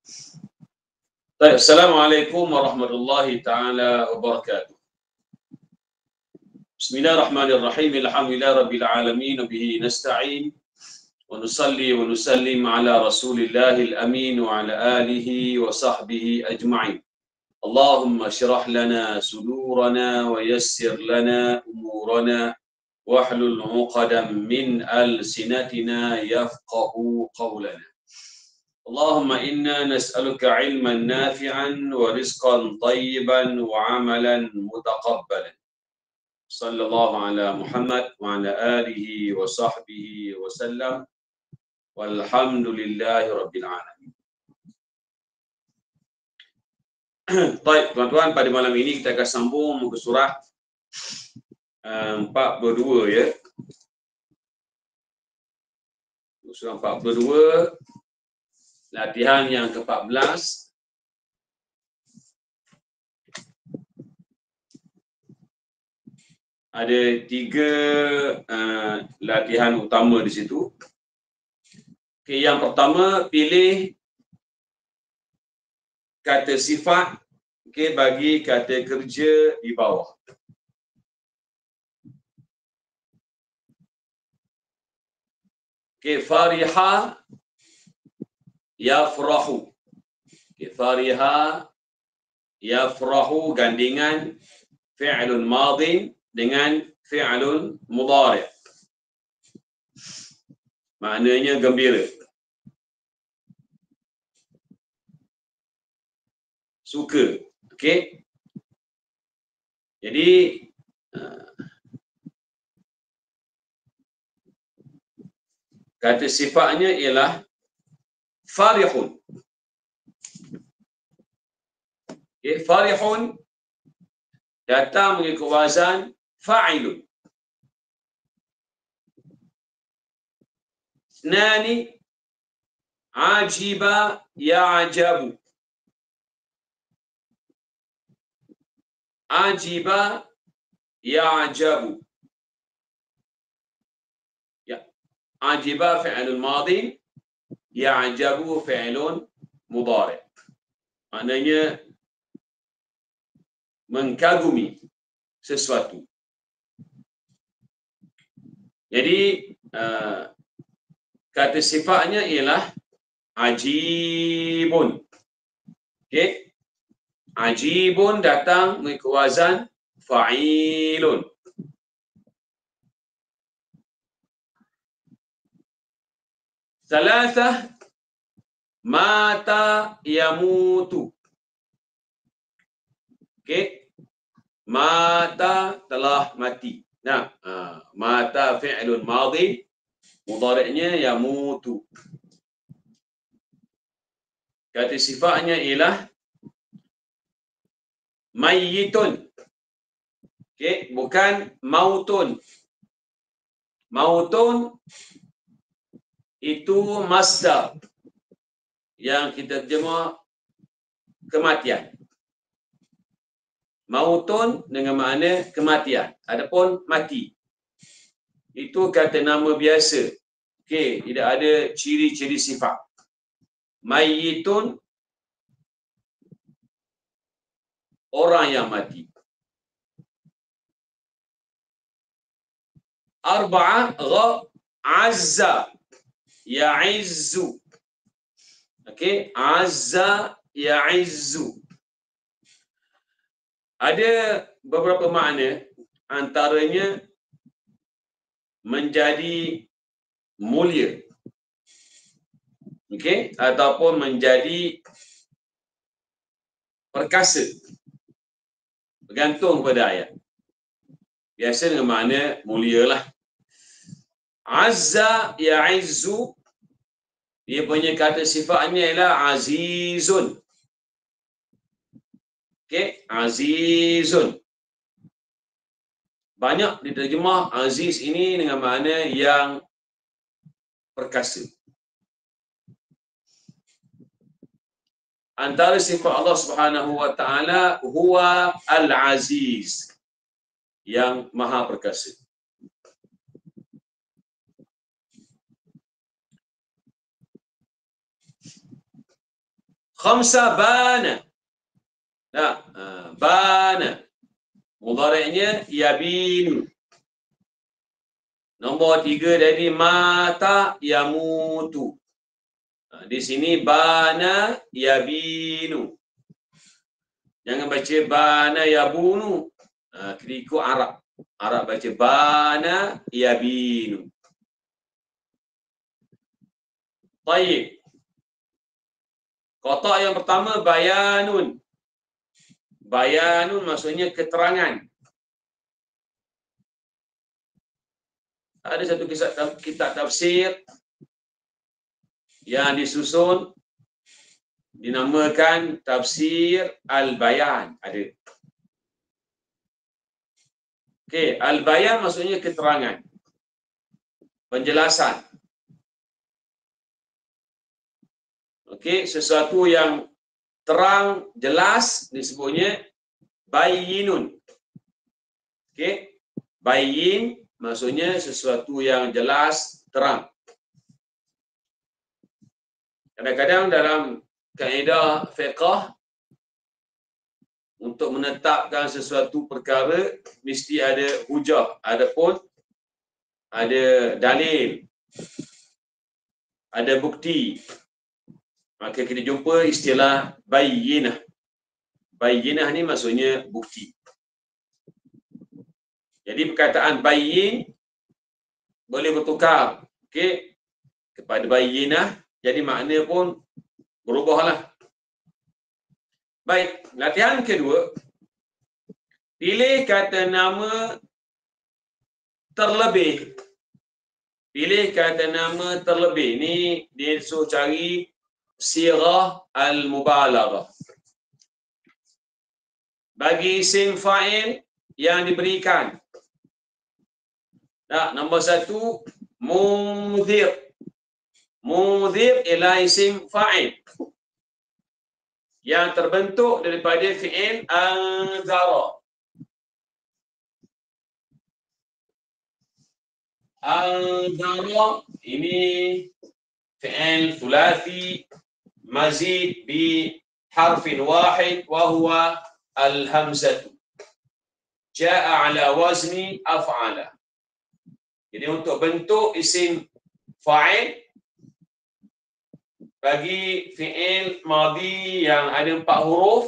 Baik, Assalamualaikum warahmatullahi taala wabarakatuh. Bismillahirrahmanirrahim. Alhamdulillah rabbil alamin wa bihi nasta'in wa nusalli wa nusallim ala Rasulillahil amin wa ala alihi wa sahbihi ajma'in. Allahumma shrah lana sudurana wa yassir lana umurana wahlul 'uqdatam min alsinatina yafqahu qawlana. Allahumma inna nas'aluka ilman nafi'an wa rizqan tayyiban wa amalan mutaqabbalan. Sallallahu ala Muhammad wa ala alihi wa sahbihi wa sallam. Walhamdulillahi rabbil alamin. Baik, tuan-tuan, pada malam ini kita akan sambung muka surah 42 ya. Surah 42, latihan yang ke-14. Ada 3 latihan utama di situ. Okay, yang pertama, pilih kata sifat bagi kata kerja di bawah. Fariha yafrahu. Fariha yafrahu gandingan fi'lun madin dengan fi'lun mudhari'. Maknanya gembira. Suka. Okey. Jadi kata sifatnya ialah farihun. Farihun datang mengikut wazan fa'ilun. Nani ajiba ya'jabu. Ajiba ya'jabu. Ya. Ajiba fi'lun madhi, ya'jabu fi'lun mudhari'. Maknanya mengagumi sesuatu. Jadi kata sifatnya ialah ajibun. Okey. Ajibun datang mengikut wazan fa'ilun. Salasah mata yamutu. Okey. Mata telah mati. Nah, mata fi'lun madhi, mudhari'nya yamutu. Kata sifatnya ialah mayyitun. Okey, bukan mautun. Mautun itu masdar yang kita terjemah kematian. Mautun dengan makna kematian. Adapun mati, itu kata nama biasa. Okey, tidak ada ciri-ciri sifat. Mayyitun, orang yang mati. Arba'ah gha azza ya'izzu. Okey, azza ya'izzu. Ada beberapa makna, antaranya menjadi mulia. Okey, ataupun menjadi perkasa. Bergantung pada ayat. Biasa dengan makna mulia lah. Azza ya'izzu, dia punya kata sifatnya ialah azizun. Okey, azizun. Banyak diterjemah aziz ini dengan makna yang perkasa. Antara sifat Allah Subhanahu wa taala huwa al-aziz, yang maha perkasa. Khamsa bana. Nah, bana. Mudhari'nya yabinu. Nombor 3 tadi mata yamutu. Di sini bana yabinu. Jangan baca bana yabunu. Kena ikut Arab. Arab baca bana yabinu. Baik. Kotak yang pertama bayanun. Bayanun maksudnya keterangan. Ada satu kitab tafsir yang disusun dinamakan Tafsir Al-Bayan. Ada. Okey, Al-Bayan maksudnya keterangan. Penjelasan. Okey, sesuatu yang terang, jelas disebutnya bayyinun. Okey, bayyin maksudnya sesuatu yang jelas, terang. Kadang-kadang dalam kaedah fiqh untuk menetapkan sesuatu perkara mesti ada hujah, adapun ada dalil, ada bukti. Maka kita jumpa istilah bayyinah. Bayyinah ni maksudnya bukti. Jadi perkataan bayyin boleh bertukar, okey, kepada bayyinah, jadi makna pun berubahlah. Baik, latihan kedua. Pilih kata nama terlebih. Pilih kata nama terlebih. Ni dia suruh cari sirah al-mubalaghah. Bagi isim fa'il yang diberikan. Nah, nombor 1 mudhir. Mudhir ialah isim fa'il yang terbentuk daripada fi'il anzara. Anzara ini fi'il thulathi mazid bi harfin wahid wa huwa al-hamzah. Jaa ala wazni af'ala. Jadi untuk bentuk isim fa'il bagi fi'il madhi yang ada 4 huruf,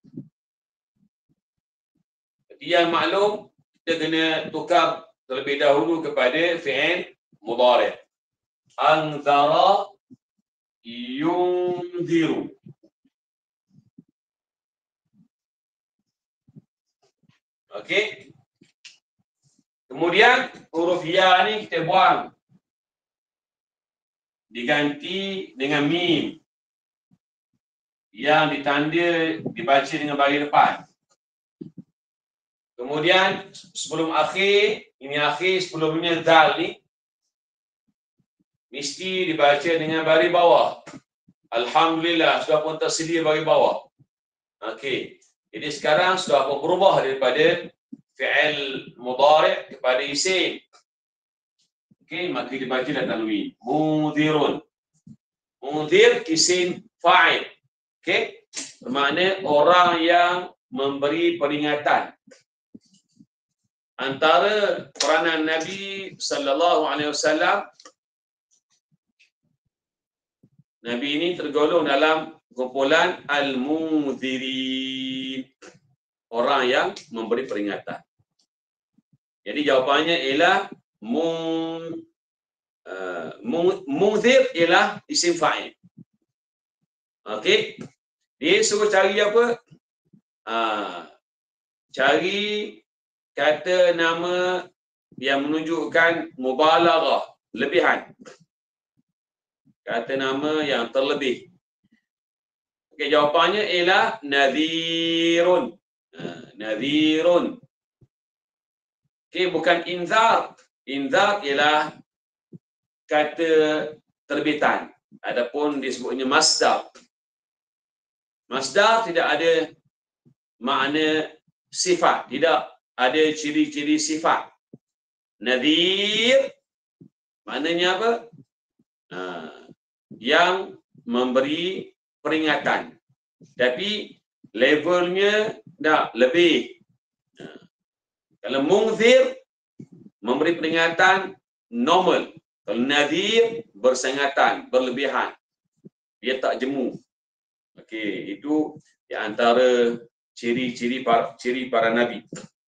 yang maklum kita kena tukar terlebih dahulu kepada fi'il mudhari'. Anzara yunziru. Okey. Kemudian huruf ya ni kita buang. Diganti dengan mim yang ditanda dibaca dengan baris depan. Kemudian sebelum akhir, ini akhir, sebelumnya zal ni mesti dibaca dengan baris bawah. Alhamdulillah sudah pun tersedia baris bawah. Okey. Jadi sekarang sudah pun berubah daripada fi'il mudhari' kepada isim. Okey, maka dibaca dan tanwin. Mudhirun. Mudhir isim fa'il. Okey, bermakna orang yang memberi peringatan. Antara peranan Nabi sallallahu alaihi wasallam, Nabi ini tergolong dalam kumpulan al-mudhirin, orang yang memberi peringatan. Jadi jawapannya ialah mudhir ialah isim fa'il. Okey. Dia suruh cari apa? Cari kata nama yang menunjukkan mubalaghah, lebihan. Kata nama yang terlebih. Okey, jawapannya ialah nadhirun. Nadhirun. Okey, bukan inzar. Inzar ialah kata terbitan. Adapun disebutnya masdar. Masdar tidak ada makna sifat, tidak ada ciri-ciri sifat. Nadhir maknanya apa? Yang memberi peringatan. Tapi levelnya dah lebih. Kalau mungzir memberi peringatan normal. Kalau nadhir bersengatan, berlebihan. Dia tak jemu. Okey, itu di antara ciri para nabi.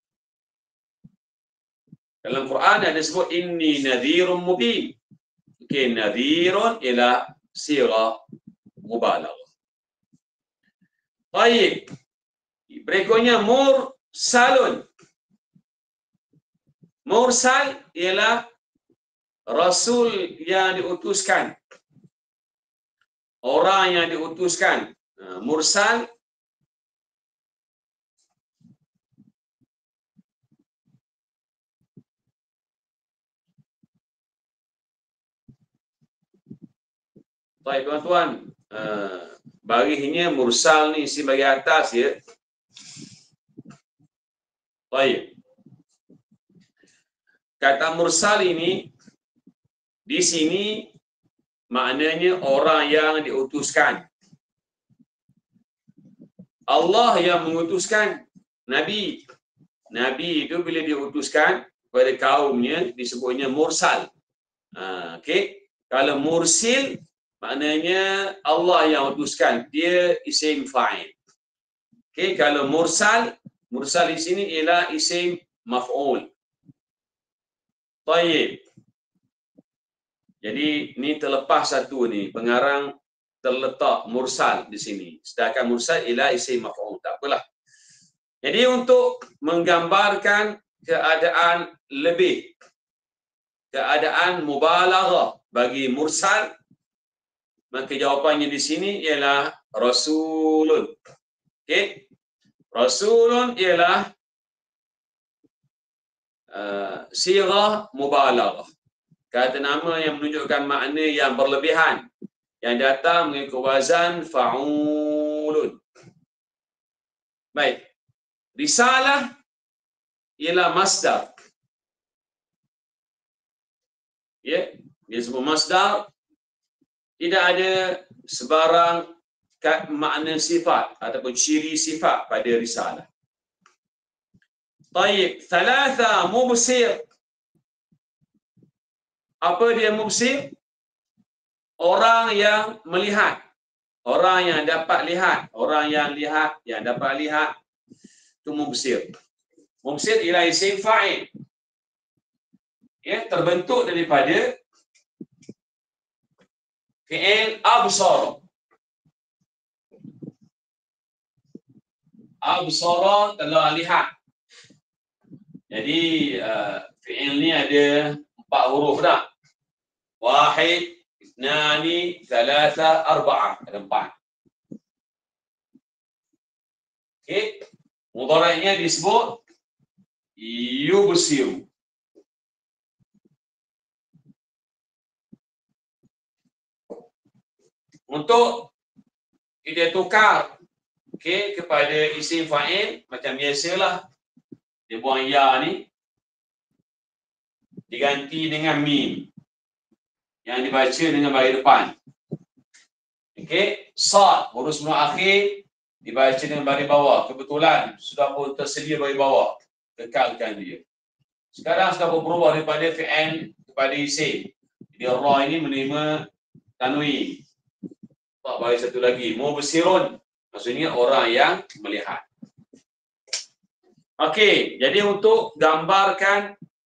Dalam Quran ada sebut inni nadhirun mubin. Okey, nadhirun ialah sirah mubalaghah. Baik. Berikutnya mursalun. Mursal ialah rasul yang diutuskan. Orang yang diutuskan. Mursal baik tuan-tuan, baginya mursal ni isi bagi atas ya. Baik. Kata mursal ini di sini maknanya orang yang diutuskan. Allah yang mengutuskan Nabi. Nabi itu bila diutuskan kepada kaumnya disebutnya mursal. Okey. Kalau mursil maknanya Allah yang utuskan, dia isim fa'il. Okey, kalau mursal di sini ialah isim maf'ul. Baik. Jadi ni terlepas satu ni, pengarang terletak mursal di sini. Sedangkan mursal ialah isim maf'ul. Tak apalah. Jadi untuk menggambarkan keadaan lebih, keadaan mubalaghah bagi mursal, maka jawapannya di sini ialah rasulun. Okey. Rasulun ialah sirah mubalaghah. Kata nama yang menunjukkan makna yang berlebihan, yang datang mengikut wazan fa'ulun. Baik. Risalah ialah masdar. Ya, dia sebut masdar, tidak ada sebarang makna sifat ataupun ciri sifat pada risalah. Baik, thalatha mubsir. Apa dia mubsir? Orang yang melihat. Orang yang dapat lihat. Orang yang lihat, yang dapat lihat. Itu mubsir. Mubsir ialah isim fa'il. Ya, terbentuk daripada fi'il absar. Absara telah lihat. Jadi fi'il ni ada 4 huruf dah. Wahid, ithnani, thalatha, arba'ah. Ada 4. Okey. Mudhari'nya disebut yubsiru. Untuk kita tukar kepada isim fa'il macam biasalah, dia buang ya ni diganti dengan mim yang dibaca dengan baris depan. Okey, sad huruf sebelum akhir dibaca dengan baris bawah. Kebetulan sudah pun tersedia baris bawah, kekalkan dia. Sekarang sudah berubah daripada fi'il kepada isim. Jadi ra ini menerima tanwin. Baris satu lagi, mubsirun, maksudnya orang yang melihat. Okey, jadi untuk gambarkan,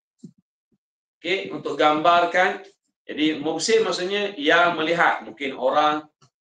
jadi mubsir maksudnya yang melihat, mungkin orang.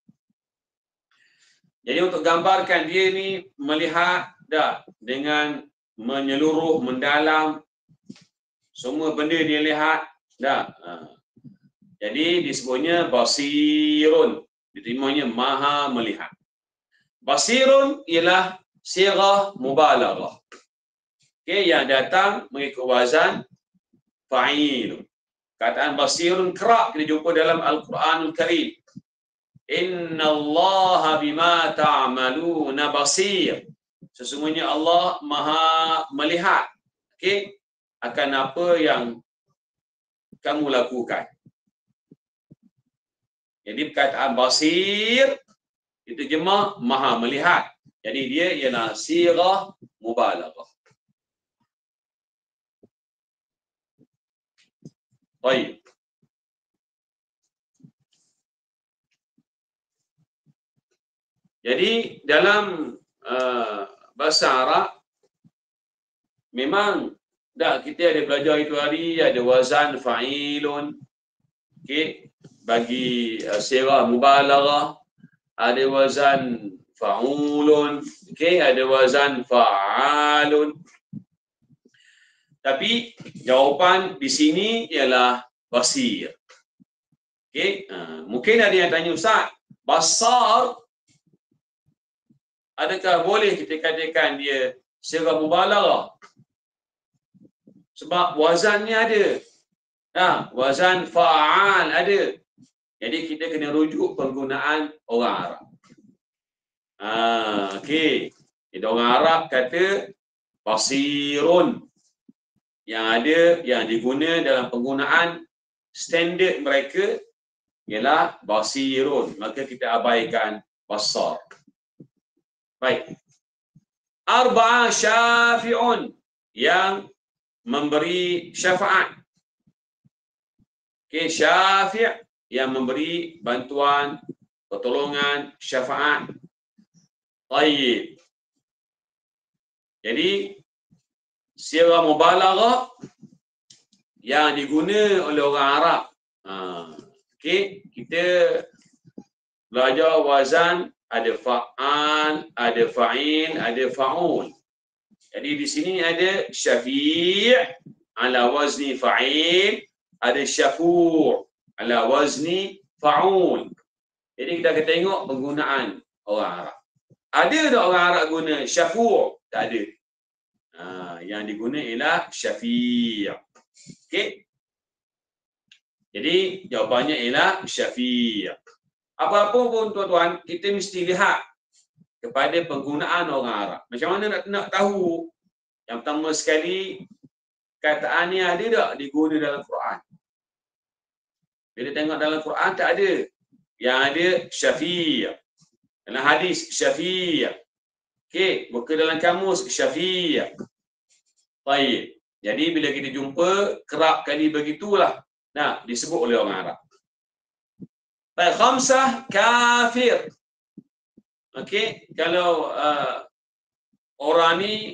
Jadi untuk gambarkan dia ni melihat dah dengan menyeluruh, mendalam, semua benda dia lihat dah. Jadi disebutnya basirun, diterimanya maha melihat. Basirun ialah sirah mubalaghah. Okey, yang datang mengikut wazan fa'il. Kataan basirun kerap kita jumpa dalam Al-Quranul Karim. Innallaha bima ta'maluna basir. Sesungguhnya Allah maha melihat, okey, akan apa yang kamu lakukan. Jadi perkataan basir Diterjemah maha melihat. Jadi dia ialah sirah mubalaghah. Baik. Jadi dalam bahasa Arab memang dah kita ada belajar itu hari, ada wazan fa'ilun, okey, bagi sirah mubalaghah, ada wazan fa'ulun, okey, ada wazan fa'alun. Tapi jawapan di sini ialah basir. Okey, mungkin ada yang tanya, Ustaz, basar adakah boleh kita katakan dia sirah mubalaghah? Sebab wazannya ada. Wazan fa'al ada. Jadi kita kena rujuk penggunaan orang Arab. Okey. Jadi orang Arab kata basirun. Yang ada, yang diguna dalam penggunaan standard mereka ialah basirun. Maka kita abaikan basar. Baik. Arba'a syafi'un, yang memberi syafaat. Okey, syafi' yang memberi bantuan, pertolongan, syafaat. Baik. Jadi sirah mubalaghah yang diguna oleh orang Arab. Okey, kita belajar wazan, ada fa'al, ada fa'il, ada fa'ul. Jadi di sini ada syafi' ala wazni fa'il, ada syafu' ala wazni fa'ul. Jadi kita akan tengok penggunaan orang Arab. Ada tak orang Arab guna syafu'? Tak ada. Yang diguna ialah syafi'. Okey. Jadi jawapannya ialah syafi'. Apa-apa pun tuan-tuan, kita mesti lihat kepada penggunaan orang Arab. Macam mana nak tahu? Yang pertama sekali, kataan ni ada tak diguna dalam Quran? Bila tengok dalam Quran tak ada. Yang ada syafi'. Dalam hadis syafi'. Okey, buka dalam kamus syafi'. Baik. Jadi bila kita jumpa kerap kali begitulah disebut oleh orang Arab. Baik, khamsah kafir. Okey, kalau orang ni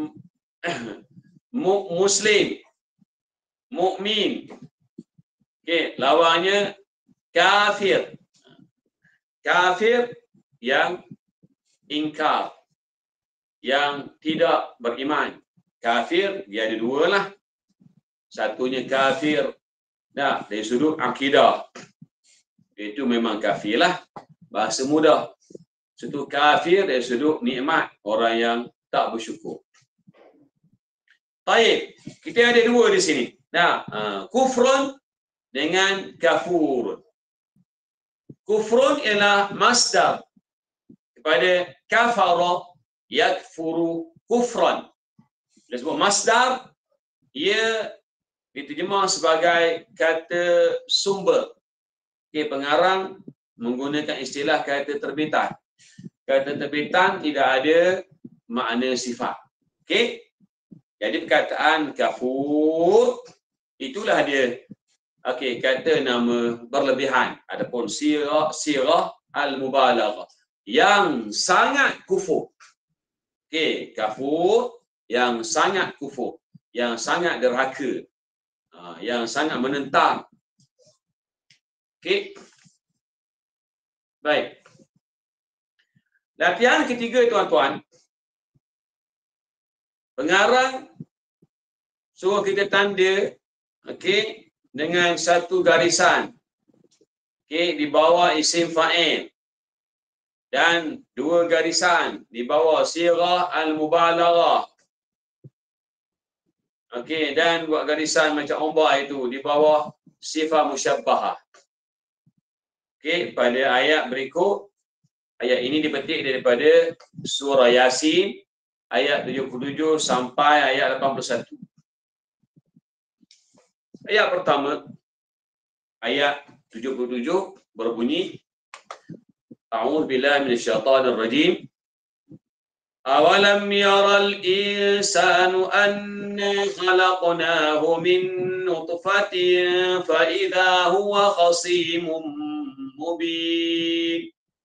muslim, mukmin. Okey, lawannya kafir. Kafir yang ingkar, yang tidak beriman. Kafir dia ada dua lah. Satunya kafir dari sudut akidah. Itu memang kafir lah. Bahasa mudah. Satu kafir dari sudut nikmat, orang yang tak bersyukur. Baik, kita ada dua di sini. Kufrun dengan kafurun. Kufrun ialah masdar kepada kafara yakfuru kufran. Dia sebut masdar, ia diterjemah sebagai kata sumber. Okey, pengarang menggunakan istilah kata terbitan. Kata terbitan tidak ada makna sifat. Okey? Jadi perkataan kafur itulah dia. Okey, kata nama berlebihan. Adapun sirah al-mubalaghah yang sangat kufur. Okey, kafur yang sangat kufur, yang sangat derhaka, yang sangat menentang. Okey. Baik. Latihan ketiga tuan-tuan. Pengarang suruh kita tanda, okey, dengan satu garisan. Okey, di bawah isim fa'il. Dan dua garisan di bawah sirah al-mubalaghah. Okey, dan buat garisan macam ombak itu di bawah sifah musyabbahah. Okey, pada ayat berikut, ayat ini dipetik daripada surah Yasin ayat 77 sampai ayat 81. Ayat pertama, ayat 77 berbunyi A'udzu billahi minasyaitonir rajim. Awalam yaral insanu anna khalaqnahu min nutfatin fa idza huwa khasimun mubin.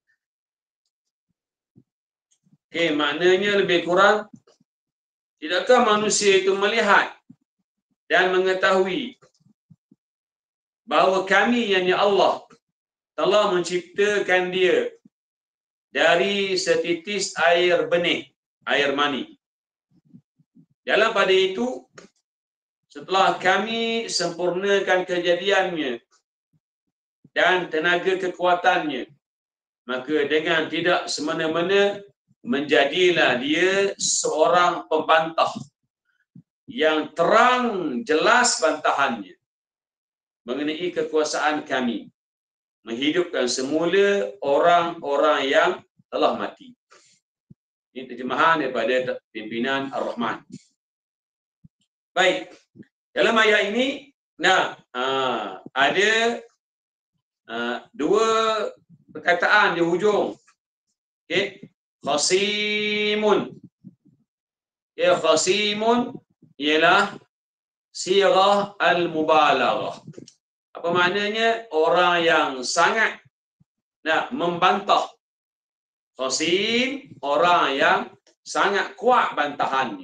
Okey, maknanya lebih kurang, tidakkah manusia itu melihat dan mengetahui bahawa kami, yakni Allah, telah menciptakan dia dari setitis air benih, air mani. Dalam pada itu, setelah kami sempurnakan kejadiannya dan tenaga kekuatannya, maka dengan tidak semena-mena menjadilah dia seorang pembantah yang terang jelas bantahannya mengenai kekuasaan kami menghidupkan semula orang-orang yang telah mati. Ini terjemahan daripada pimpinan Ar-Rahman. Baik, dalam ayat ini ada dua perkataan di hujung. Okey, khasimun. Ya, khasimun ialah sirah al-mubalaghah. Apa maknanya? Orang yang sangat membantah. Khasim, orang yang sangat kuat bantahannya.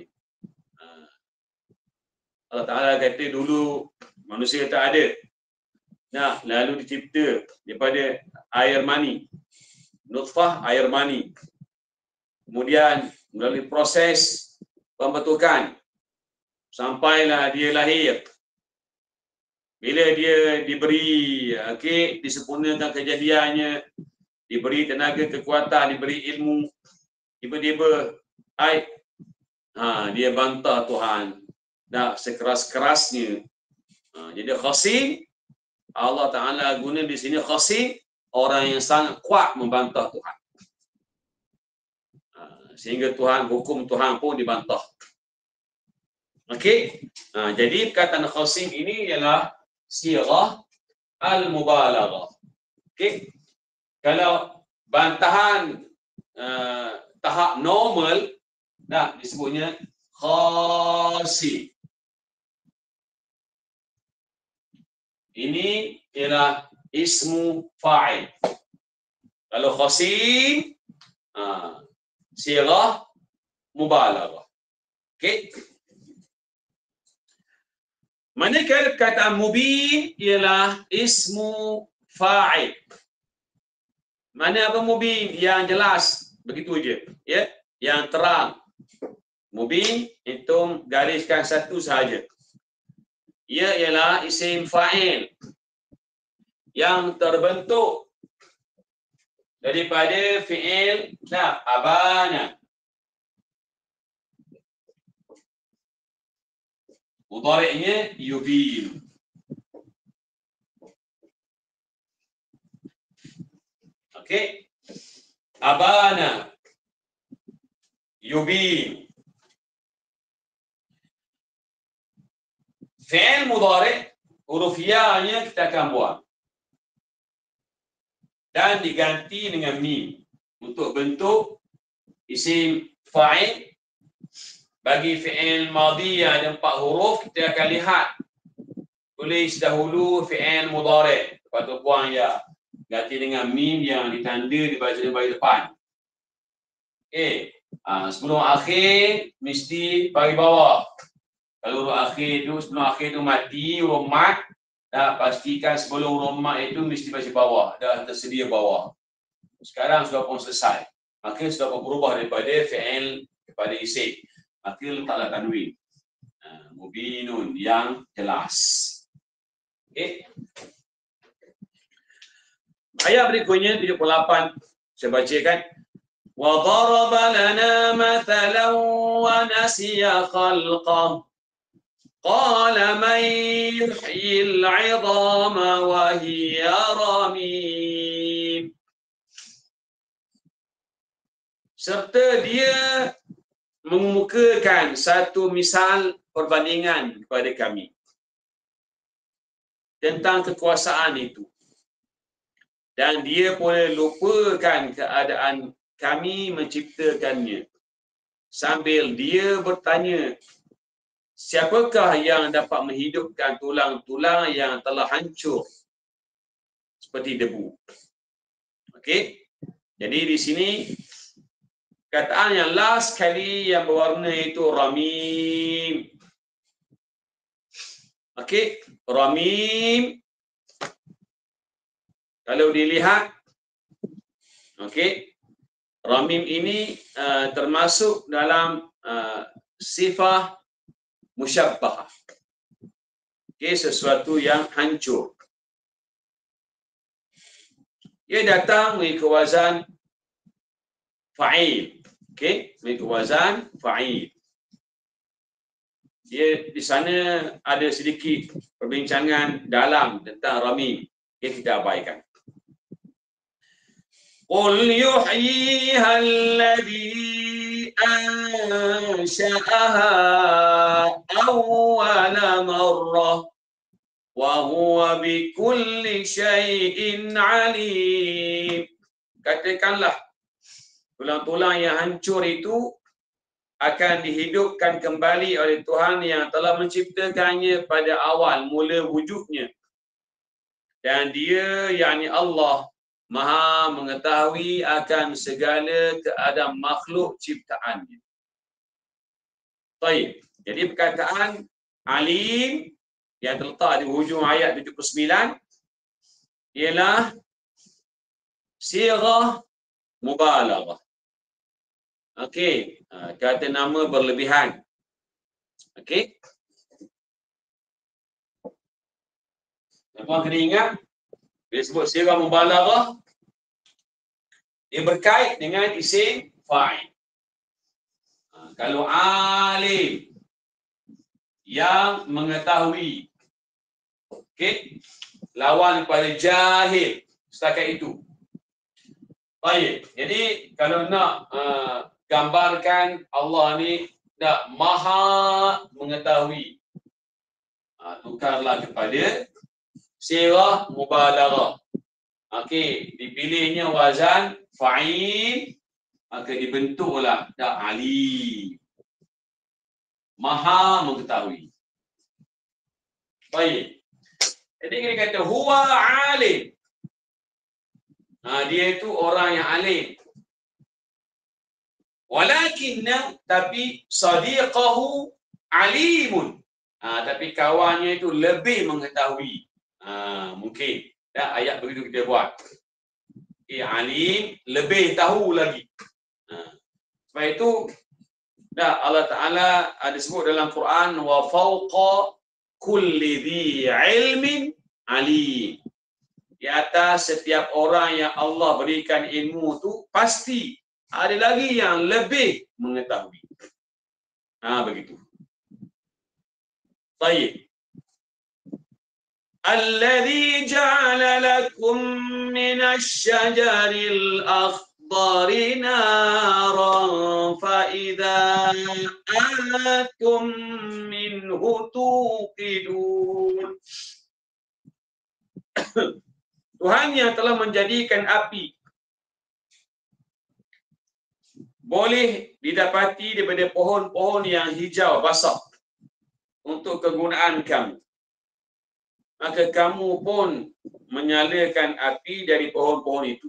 Allah Ta'ala kata dulu manusia tak ada. Lalu dicipta daripada air mani. Nutfah, air mani. Kemudian melalui proses pembentukan sampailah dia lahir. Bila dia diberi disempurnakan kejadiannya, diberi tenaga kekuatan, diberi ilmu, tiba-tiba dia bantah Tuhan sekeras-kerasnya. Jadi khasim, Allah Ta'ala guna di sini khasim, orang yang sangat kuat membantah Tuhan. Sehingga hukum Tuhan pun dibantah. Okey. Jadi perkataan khasim ini ialah sirah al-mubalaghah. Okey. Kalau bantahan tahap normal, disebutnya khasim. Ini ialah ismu fa'il. Kalau khasim, sirah mubalaghah. Okey. Manakala perkataan mubin ialah ismu fa'il. Mana apa mubin? Yang jelas, begitu je, ya, yang terang. Mubin itu gariskan satu sahaja. Ia ialah isim fa'il yang terbentuk daripada fi'il abana. Mudhari'nya yubin. Okey. Abana yubin. Fi'il mudhari' huruf ya-nya kita akan buang dan diganti dengan mim untuk bentuk isim fa'il. Bagi fi'il madhi yang ada 4 huruf, kita akan lihat tulis dahulu fi'il mudhari', lepas tu buang ya, ganti dengan mim yang ditanda di bahagian depan. Sebelum akhir mesti bagi bawah. Kalau huruf akhir tu, sebelum akhir tu mati, huruf mat, pastikan sebelum huruf mat itu mesti baca bawah, dah tersedia bawah. Sekarang sudah pun selesai. Maka sudah pun berubah daripada fi'il kepada isim. Maka letaklah tanwin. Mubinun, yang jelas. Okey. Ayat berikutnya 78 saya bacakan. Wa daraba lana mathalan wa nasiya khalqah. Qala man yuhyil 'idhama wa hiya ramim. Serta dia mengemukakan satu misal perbandingan kepada kami tentang kekuasaan itu. dan dia boleh lupakan keadaan kami menciptakannya, sambil dia bertanya, siapakah yang dapat menghidupkan tulang-tulang yang telah hancur seperti debu. Okey. Jadi di sini kataan yang last kali yang berwarna itu ramim. Okey, ramim. Kalau dilihat, okey, ramim ini termasuk dalam sifah musyabbahah. Okey, sesuatu yang hancur. Ia datang mengikut wazan fa'il. Okey, mengikut wazan fa'il. Dia di sana ada sedikit perbincangan dalam tentang ramim. Okay, kita abaikan. Qul yuhyiha alladhi ansha'aha awwala marrah wa huwa bikulli syai'in alim. Katakanlah, tulang-tulang yang hancur itu akan dihidupkan kembali oleh Tuhan yang telah menciptakannya pada awal mula wujudnya. Dan dia, yakni Allah, Maha mengetahui akan segala keadaan makhluk ciptaannya. Baik. Jadi perkataan alim yang terletak di hujung ayat 79 ialah sirah mubalaghah. Okey, kata nama berlebihan. Okey. Tuan kena ingat, bila sebut sirah mubalaghah, dia berkait dengan isim fa'il. Kalau alim, yang mengetahui, okey, lawan kepada jahil, setakat itu. Baik, jadi kalau nak gambarkan Allah ni dah maha mengetahui, tukarlah kepada sirah mubalaghah. Okey, dipilihnya wazan fa'il, maka dibentuklah dah alim, maha mengetahui. Baik, jadi kita kata huwa alim. Dia itu orang yang alim. Walakinna, tapi sadiqahu alimun. Tapi kawannya itu lebih mengetahui. Mungkin ayat begitu kita buat. Alim lebih tahu lagi. Sebab itu Allah Ta'ala ada sebut dalam Quran, wa fawqa kulli dhi ilmin alim. Di atas setiap orang yang Allah berikan ilmu tu, pasti ada lagi yang lebih mengetahui. Begitu. Baik. Alladhi ja'ala lakum minasy-syajaril akhdari naran fa idza antum minhu tuqidun. Tuhan yang telah menjadikan api boleh didapati daripada pohon-pohon yang hijau basah untuk kegunaan kamu. Maka kamu pun menyalakan api dari pohon-pohon itu.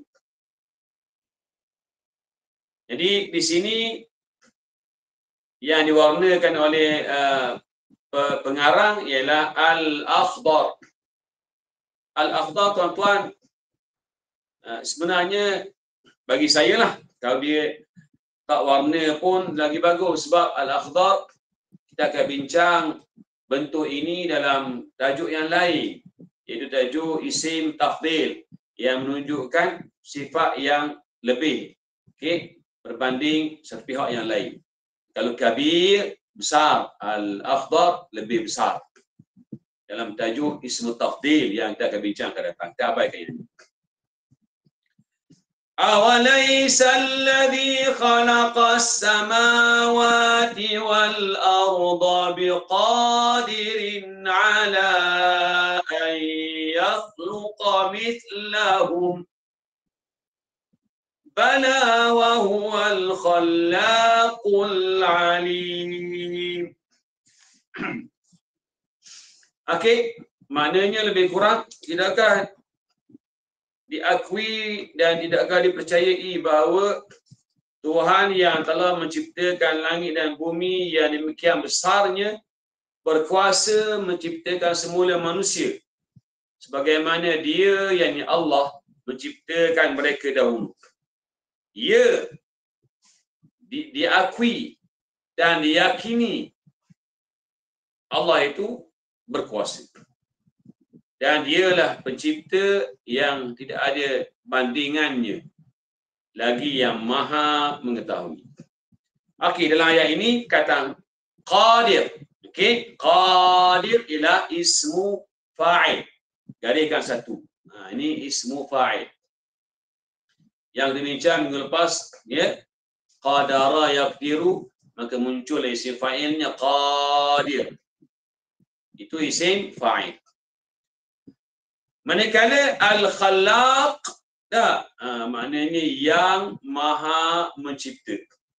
Jadi di sini yang diwarnakan oleh pengarang ialah al-akhdar. Al-akhdar, tuan-tuan, sebenarnya bagi saya lah, kalau dia tak warna pun lagi bagus, sebab al-akhdar kita akan bincang bentuk ini dalam tajuk yang lain, iaitu tajuk isim tafdil yang menunjukkan sifat yang lebih, okey, berbanding satu pihak yang lain. Kalau kabir, besar, al-akhdar lebih besar. Dalam tajuk ismu tafdil yang kita akan bincang akan datang. Kita abaikan ini. Awalaysa alladhi khalaqas samawati wal arda biqadirin ala an yakhluqa mithlahum. bala wa huwal khallaqul alim. Okey, maknanya lebih kurang tidakkah diakui dan tidakkah dipercayai bahawa Tuhan yang telah menciptakan langit dan bumi yang demikian besarnya berkuasa menciptakan semula manusia sebagaimana dia yakni Allah menciptakan mereka dahulu. Ia diakui dan diyakini Allah itu berkuasa. Dan dialah pencipta yang tidak ada bandingannya, lagi yang maha mengetahui. Okey, dalam ayat ini kata qadir. Okey, qadir ialah ismu fa'il. Gariskan satu. Ini ismu fa'il. Yang demikian minggu lepas, ya, qadara yaqdiru, maka muncul isim fa'ilnya qadir. Itu isim fa'il. Manakala al-khallaq, maknanya yang maha mencipta.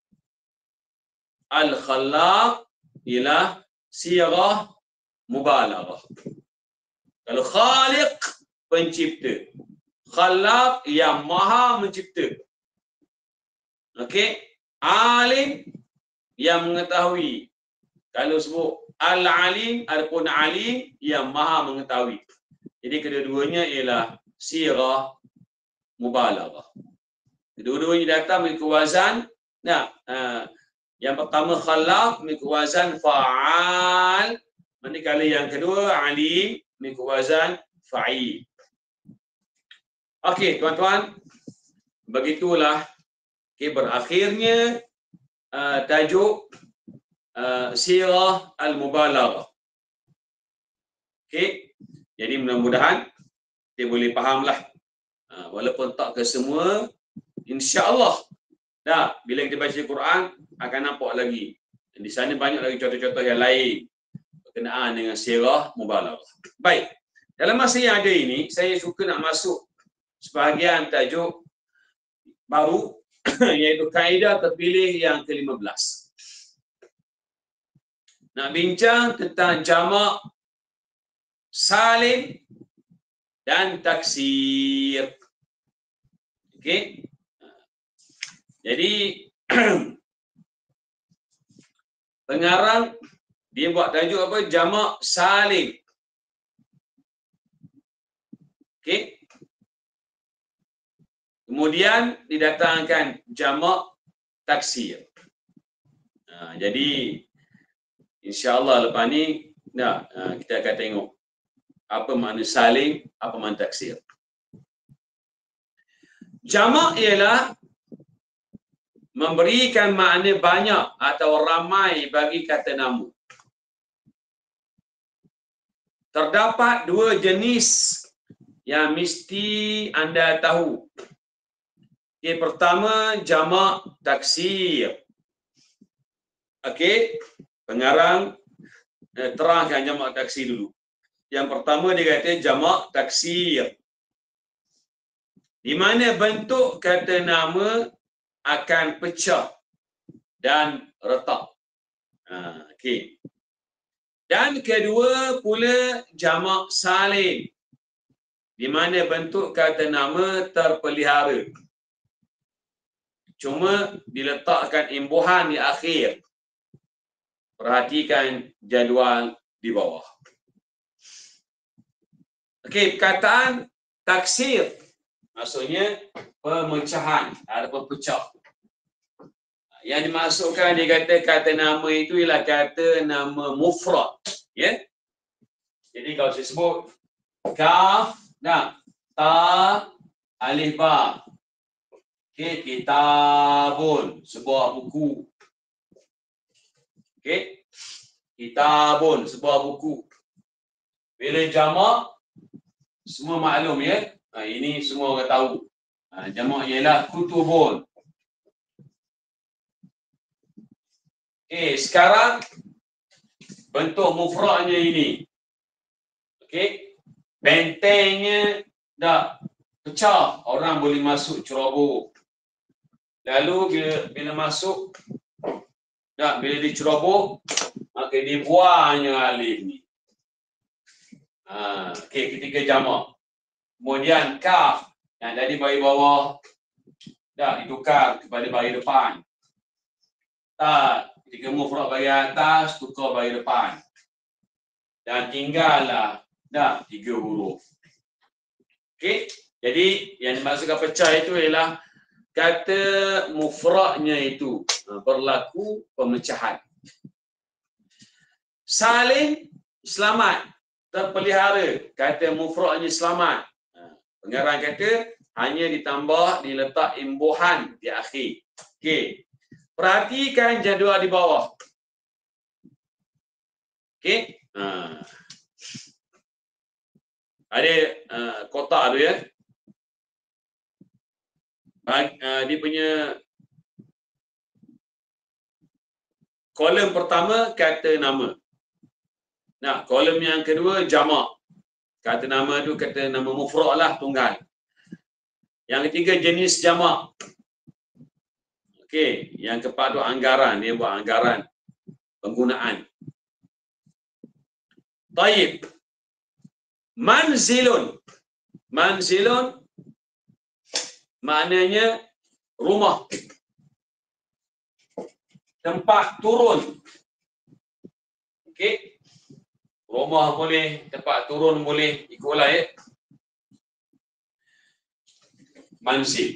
Al-khallaq ialah sirah mubalaghah. Kalau khaliq, pencipta. Khallaq yang maha mencipta. Okey, alim yang mengetahui. Kalau sebut al-alim, adapun alim yang maha mengetahui. Jadi kedua-duanya ialah sirah mubalaghah. Kedua-duanya datang mengikut wazan. Yang pertama khallaq mengikut wazan fa'al. Manakala yang kedua alim mengikut wazan fa'il. Okey, tuan-tuan, begitulah berakhirnya tajuk sirah al-mubalaghah. Okey, jadi mudah-mudahan kita boleh fahamlah. Walaupun tak ke semua, insya-Allah bila kita baca Quran akan nampak lagi. Dan di sana banyak lagi contoh-contoh yang lain berkenaan dengan sirah mubalaghah. Baik. Dalam masa yang ada ini, saya suka nak masuk sebahagian tajuk baru iaitu kaedah terpilih yang ke-15. Nak bincang tentang jamak salim dan taksir. Okey. Jadi pengarang dia buat tajuk apa? Jamak salim. Okey. Kemudian didatangkan jamak taksir. Jadi insya-Allah lepas ni kita akan tengok apa makna salim, apa makna taksir. Jamak ialah memberikan makna banyak atau ramai bagi kata nama. Terdapat dua jenis yang mesti anda tahu. Yang pertama, jamak taksir. Okey, pengarang terangkan jamak taksir dulu. Yang pertama dia kata jamak taksir, di mana bentuk kata nama akan pecah dan retak. Okey. Dan kedua pula jamak salim, di mana bentuk kata nama terpelihara. Cuma diletakkan imbuhan di akhir. Perhatikan jadual di bawah. Okey, perkataan taksir maksudnya pemecahan, ada pecah. Yang dimasukkan dia kata kata nama itu ialah kata nama mufrad, ya. Jadi kalau saya sebut kaf, ta, alif ba. Okey, kitabun, sebuah buku. Okey. Kitabun, sebuah buku. Bila jamak semua maklum, ya. Ini semua orang tahu. Jamak ialah kutubun. Okey, sekarang bentuk mufradnya ini. Okey. Bentengnya dah pecah, orang boleh masuk ceroboh. Lalu bila masuk, bila dicerobok, maka dibuangnya alif ni. Okey, ketika jamak. Kemudian kaf yang dari baris bawah ditukar kepada baris depan. Ketika mufrad baris atas, tukar baris depan. Dan tinggallah 3 huruf. Okey, jadi yang dimaksudkan pecah itu ialah kata mufradnya itu berlaku pemecahan. Saling selamat, terpelihara, kata mufradnya selamat. Pengarang kata hanya ditambah diletak imbuhan di akhir. Okey. Perhatikan jadual di bawah. Okey. Ada kotak tu ya. Dia punya kolom pertama kata nama. Kolom yang kedua jamak. Kata nama tu kata nama mufrad lah, tunggal. Yang ketiga jenis jamak. Okey, yang keempat tu anggaran, dia buat anggaran penggunaan. Taib. Manzilun. Manzilun maknanya rumah. Tempat turun. Okey. Rumah boleh, tempat turun boleh, ikutlah ya. Manzil.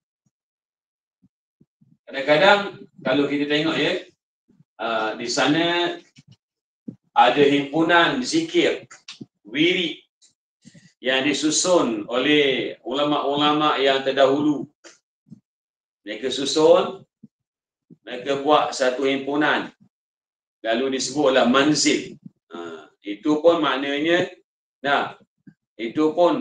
Kadang-kadang kalau kita tengok ya, di sana ada himpunan zikir, wirid yang disusun oleh ulama-ulama yang terdahulu. Mereka susun, mereka buat satu himpunan, lalu disebutlah manzil. Itu pun maknanya, itu pun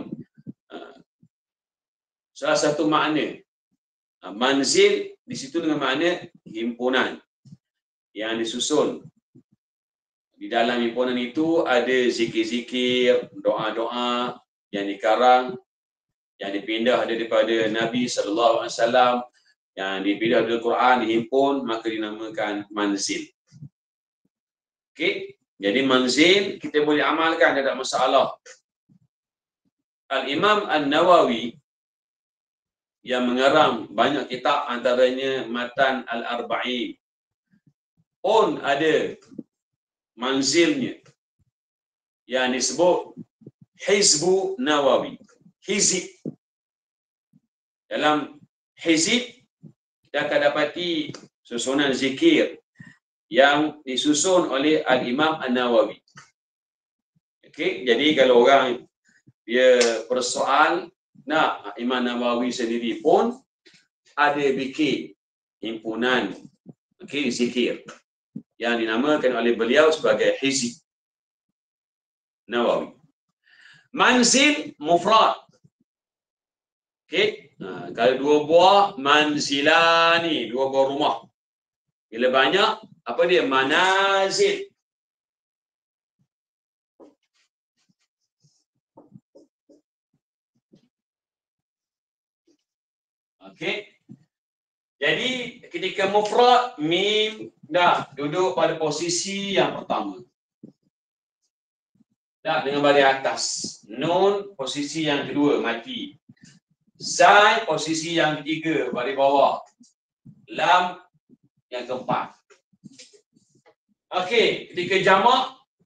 salah satu makna. Manzil di situ dengan makna himpunan yang disusun. Di dalam himpunan itu ada zikir-zikir, doa-doa yang dikarang, yang dipindah daripada Nabi SAW, yang dipindah dari Quran, dihimpun, maka dinamakan manzil. Okey, jadi manzil kita boleh amalkan, tidak masalah. Al-Imam An-Nawawi yang mengarang banyak kitab, antaranya Matan Al-Arba'in, pun ada manzilnya yang disebut Hizbu Nawawi. Hizib. Dalam hizib kita akan dapati susunan zikir yang disusun oleh Al-Imam An-Nawawi. Okey, jadi kalau orang dia persoal, Imam Nawawi sendiri pun ada bikin himpunan zikir yang dinamakan oleh beliau sebagai Hizib Nawawi. Manzil mufrad. Okey, kalau 2 buah manzilani, 2 buah rumah. Bila banyak, apa dia? Manazil. Okey. Jadi ketika mufrad, mim duduk pada posisi yang pertama. Dengan baris atas. Nun posisi yang kedua, mati. Zai posisi yang ketiga, baris bawah. Lam yang keempat. Okey, ketika jamak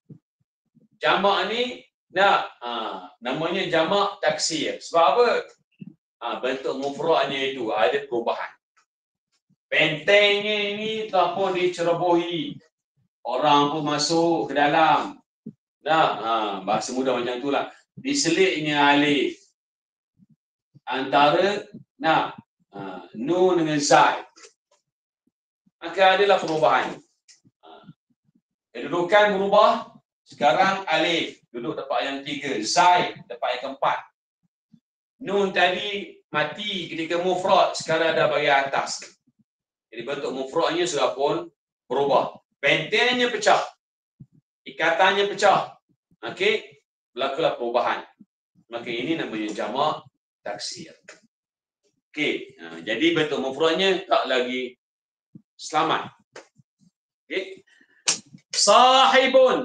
ni namanya jamak taksir. Sebab apa? Bentuk mufradnya itu ada perubahan. Bentengnya ini telah pun dicerobohi. Orang pun masuk ke dalam. Bahasa mudah macam itulah. Diselitnya alif antara nun dengan zai. Maka adalah perubahan. Kedudukan berubah. Sekarang alif duduk tempat yang 3, zai tempat yang keempat. Nun tadi mati ketika mufrad, sekarang ada bagi atas. Jadi bentuk mufradnya sudah pun berubah. Bentengnya pecah. Ikatannya pecah. Okey, berlakulah perubahan. Maka ini namanya jamak taksir. Okey, jadi bentuk mufradnya tak lagi selamat. Okey. Sahibun.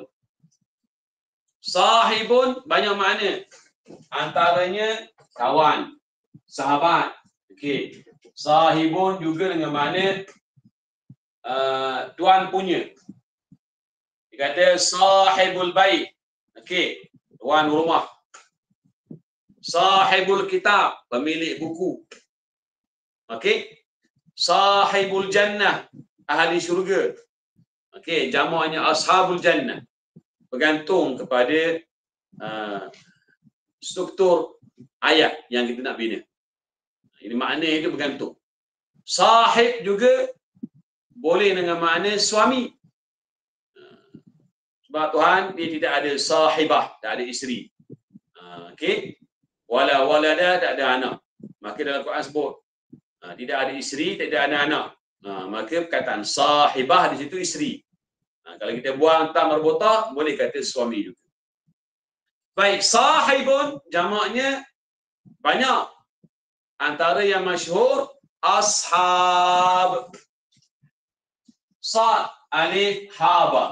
Sahibun banyak makna. Antaranya kawan, sahabat. Okey. Sahibun juga dengan makna tuan punya. Dia kata sahibul bait. Okey, tuan rumah. Sahibul kitab, pemilik buku. Okey. Sahibul jannah, ahli syurga. Okey, jamaknya ashabul jannah. Bergantung kepada struktur ayat yang kita nak bina. Ini makna itu bergantung. Sahib juga boleh dengan makna suami. Sebab Tuhan dia tidak ada sahibah, tak ada isteri. Okey. Wala walada, tak ada anak. Maka dalam Quran sebut tidak ada isteri, tak ada anak-anak. Maka perkataan sahibah di situ isteri. Kalau kita buang ta marbutah, boleh kata suami juga. Baik, sahibun jamaknya banyak. Antara yang masyhur ashab. Sad alif haba.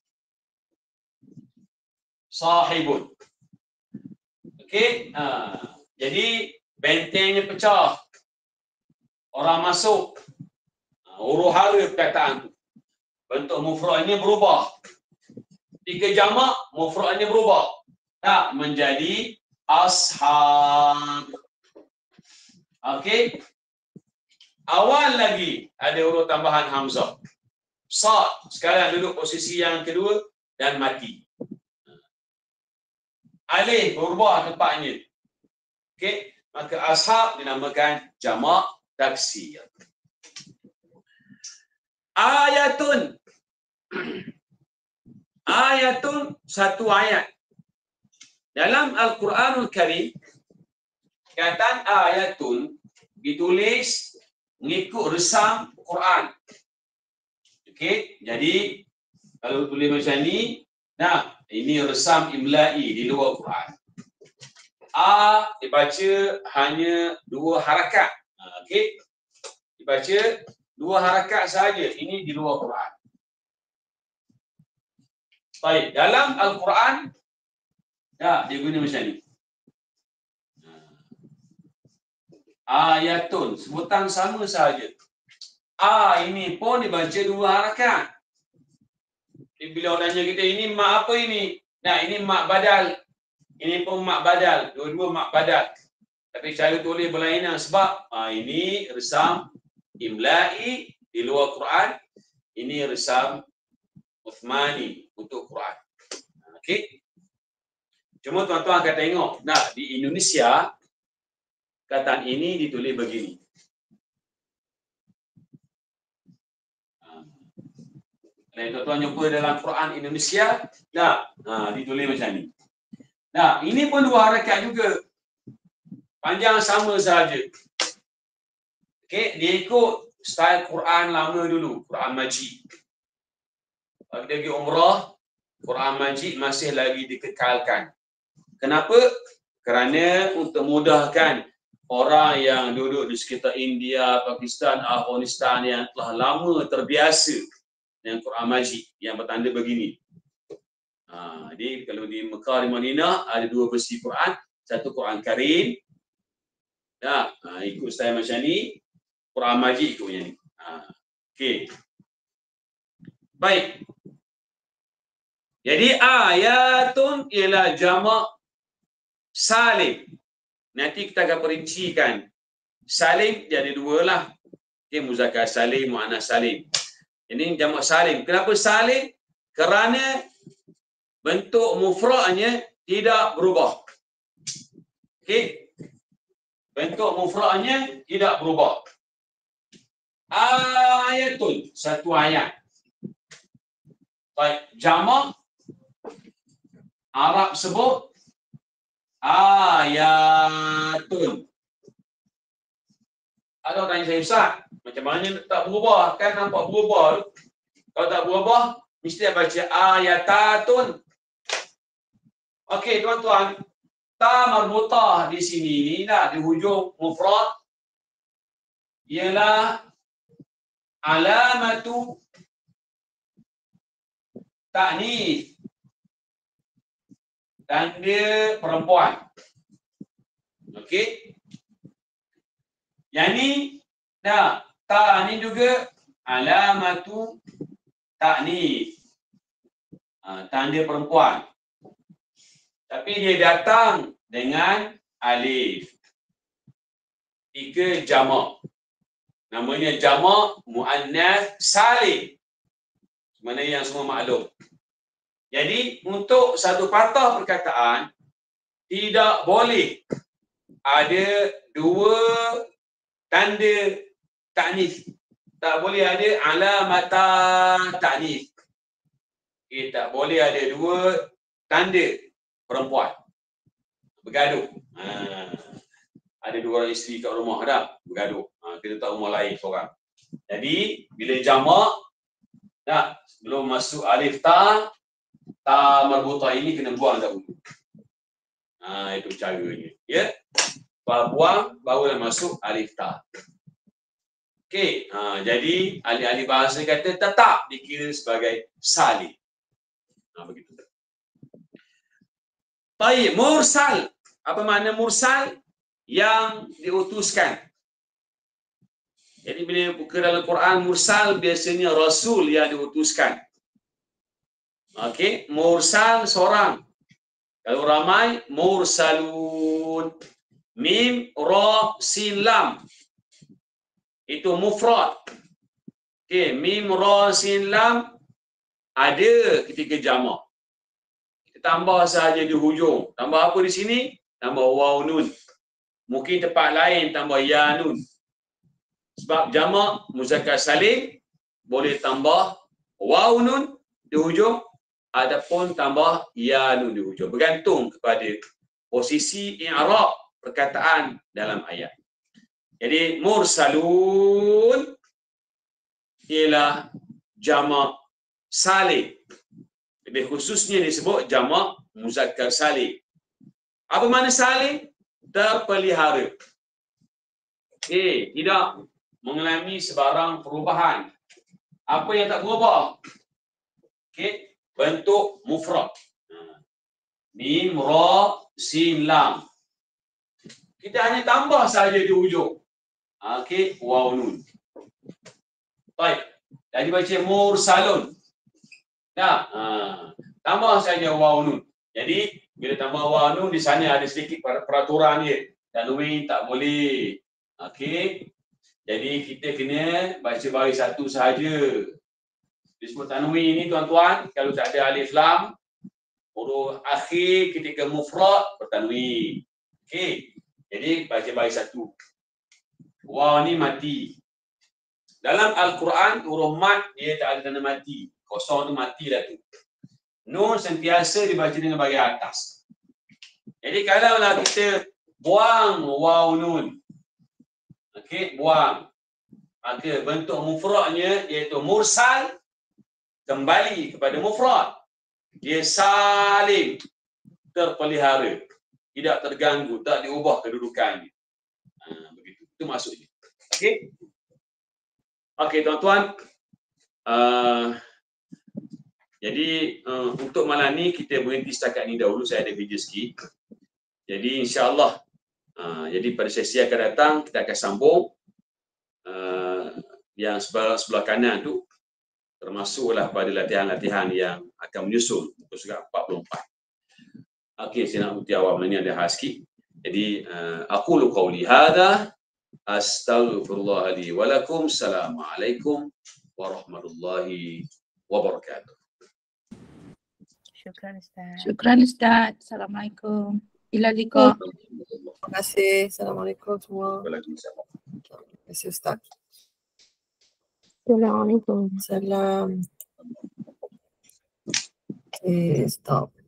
Sahibun. Okey, jadi bentengnya pecah. Orang masuk. Huru-hara perkataan tu. Bentuk mufradnya berubah. Tiga jamak mufradnya berubah. Tak menjadi ashab. Okey. Awal lagi ada huruf tambahan hamzah. Sad sekarang duduk posisi yang kedua dan mati. Alif berubah tempatnya. Okey, maka ashab dinamakan jamak taksir. Ayatun. Ayatun satu ayat. Dalam Al-Quranul Karim, kataan ayatun ditulis mengikut resam Quran. Okey, jadi kalau tulis macam ni, nah, ini resam imla'i di luar Quran. A dibaca hanya 2 harakat. Okey. Dibaca 2 harakat saja. Ini di luar Quran. Baik, dalam Al-Quran dia guna macam ni. Ayatun, sebutan sama saja. Ini pun dibaca 2 harakat. Bila orang tanya kita, ini mak apa ini? Nah, ini mak badal. Ini pun mak badal. Dua-dua mak badal. Tapi cara tulis berlainan sebab ini resam imla'i di luar Quran. Ini resam Uthmani untuk Quran. Okey. Cuma tuan-tuan akan tengok. Nah, di Indonesia kataan ini ditulis begini. Kalau tuan-tuan jumpa dalam Quran Indonesia, ditulis macam ni. Nah, ini pun 2 harakat juga. Panjang sama saja. Okey, dia ikut style Quran lama dulu, Quran Majid. Kalau kita pergi umrah, Quran Majid masih lagi dikekalkan. Kenapa? Kerana untuk mudahkan orang yang duduk di sekitar India, Pakistan, Afghanistan yang telah lama terbiasa dengan Quran Majid yang bertanda begini. Jadi kalau di Mekah, di Madinah ada 2 versi Quran, satu Quran Karim. Ikut style macam ni, Quran Majid ikut macam ni. Okey. Baik. Jadi ayatun ialah jamak salim. Nanti kita akan perincikan. Salim jadi 2 lah. Okey, muzakkar salim, muannas salim. Ini jamak salim. Kenapa salim? Kerana bentuk mufradnya tidak berubah. Okey. Bentuk mufradnya tidak berubah. Ayatun, satu ayat. Baik, jamak Arab sebut ayatun. Ada orang tanya saya, Ustaz, macam mana tak berubah? Kan nampak berubah. Kalau tak berubah, mesti baca ayatatun. Okey, tuan-tuan. Ta marbutah di sini ni dah di hujung mufrad ialah alamatu ta'nits, tanda perempuan. Okey. Yang ni ta ni juga alamatu ta'nits, tanda perempuan. Tapi dia datang dengan alif. 3 jamak. Namanya jamak muannas salim. Mana yang semua maklum. Jadi untuk satu patah perkataan tidak boleh ada 2 tanda ta'nits. Tak boleh ada alamata ta'nits. Tak boleh ada 2 tanda perempuan bergaduh. Ada 2 orang isteri kat rumah dah bergaduh. Kita tak rumah lain seorang. Jadi bila jamak sebelum masuk alif ta marbutah ini kena buang dahulu. Itu caranya. Ya. Buang barulah masuk alif ta. Okey. Jadi ahli-ahli bahasa kata tetap dikira sebagai salim. Begitu. Baik, mursal. Apa makna mursal? Yang diutuskan. Jadi bila buka dalam Quran mursal biasanya rasul yang diutuskan. Okey, mursal seorang. Kalau ramai mursalun. Mim, ra, sin, lam. Itu mufrad. Okey, mim, ra, sin, lam ada ketika jamak. Kita tambah saja di hujung. Tambah apa di sini? Tambah waw nun. Mungkin tempat lain tambah ya nun. Sebab jamak muzakkar salim boleh tambah waw nun di hujung, adapun tambah ya nun di hujung. Bergantung kepada posisi i'rab perkataan dalam ayat. Jadi mursalun ialah jamak salim. Lebih khususnya disebut jamak muzakkar salim. Apa makna salim? Terpelihara. Tidak mengalami sebarang perubahan. Apa yang tak berubah? Bentuk mufrad. Mim, ra, sin, lam. Kita hanya tambah saja di hujung. Waw nun. Baik. Jadi baca mursalun. Tambah saja waw nun. Jadi bila tambah waw nun di sana ada sedikit peraturan dia. Tanwin tak boleh. Jadi kita kena baca baris satu sahaja. Disebut tanwin ini tuan-tuan, kalau tak ada alif lam, huruf akhir ketika mufrad bertanwin. Jadi baca baris satu. Waw ni mati. Dalam Al-Quran huruf mat dia tak ada tanda mati. Kosong tu mati dah tu. Nun sentiasa dibaca dengan bahagian atas. Jadi kalaulah kita buang waw nun. Buang. Maka bentuk mufradnya iaitu mursal kembali kepada mufrad. Dia salim, terpelihara, tidak terganggu, tak diubah kedudukannya. Begitu. Itu maksudnya. Okey tuan-tuan. Jadi untuk malam ni kita berhenti setakat ni dahulu. Saya ada video sikit. Jadi insya-Allah jadi pada sesi akan datang kita akan sambung yang sebelah kanan tu, termasuklah pada latihan-latihan yang akan menyusul muka surat 44. Okey, saya nak bukti awal ni ada hal sikit. Jadi aqulu qawli hadha astaghfirullah li wa lakum. Assalamualaikum warahmatullahi wabarakatuh. Syukran Ustaz. Syukran Ustaz. Assalamualaikum. Ila liqa. Terima kasih. Assalamualaikum semua. Waalaikumsalam. Terima kasih Ustaz. Assalamualaikum. Salam. Okay, stop.